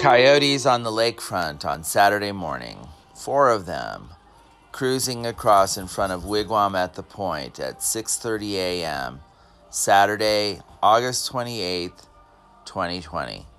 Coyotes on the lakefront on Saturday morning, 4 of them, cruising across in front of Wigwam at the Point at 6:30 a.m., Saturday, August 28th, 2020.